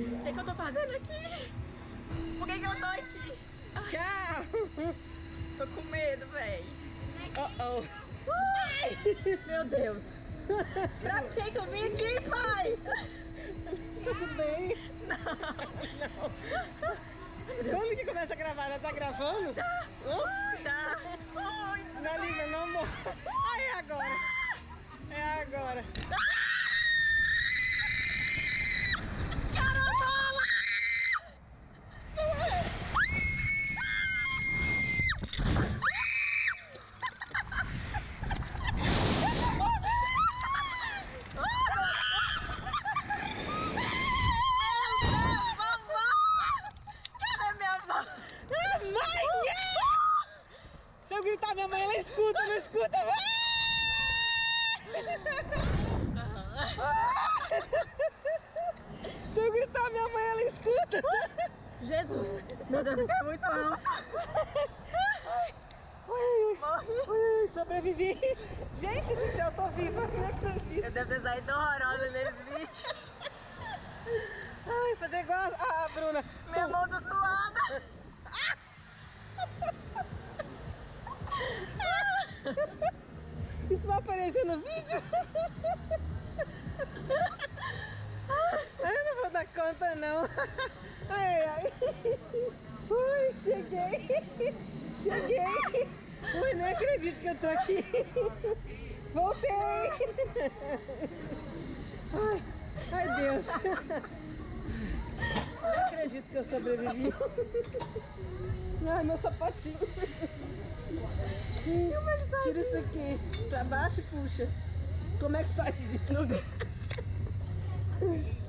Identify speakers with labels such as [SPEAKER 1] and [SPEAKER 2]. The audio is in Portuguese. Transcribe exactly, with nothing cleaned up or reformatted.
[SPEAKER 1] O que, que eu tô fazendo aqui? Por que, que eu tô aqui?
[SPEAKER 2] Tchau!
[SPEAKER 1] Tô com medo, véi.
[SPEAKER 2] Oh, oh.
[SPEAKER 1] Ai, meu Deus. Pra que que eu vim aqui, pai?
[SPEAKER 2] Tá tudo bem? Não. Não. Quando que começa a gravar? Já tá gravando?
[SPEAKER 1] Já.
[SPEAKER 2] Oh?
[SPEAKER 1] Já. Oi.
[SPEAKER 2] Não liga, não morre. Ah, é agora. É agora.
[SPEAKER 1] Carambola!
[SPEAKER 2] Se eu gritar, minha mãe ela escuta, não escuta. Se eu gritar, minha mãe ela escuta.
[SPEAKER 1] Jesus, meu Deus, isso é muito alto.
[SPEAKER 2] Ai, ai, ai, sobrevivi. Gente do céu, eu tô viva, não acredito.
[SPEAKER 1] Eu devo ter saído horrorosa nesse vídeo.
[SPEAKER 2] Ai, fazer igual a, a Bruna.
[SPEAKER 1] Minha mão tá suada.
[SPEAKER 2] Isso vai aparecer no vídeo? Eu não vou dar conta não. Ai, ai. Ui, cheguei. Cheguei. Ui, nem acredito que eu tô aqui. Voltei. Ai, ai Deus. Não acredito que eu sobrevivi. Ai, meu sapatinho. Tira isso aqui pra baixo e puxa. Como é que sai de novo?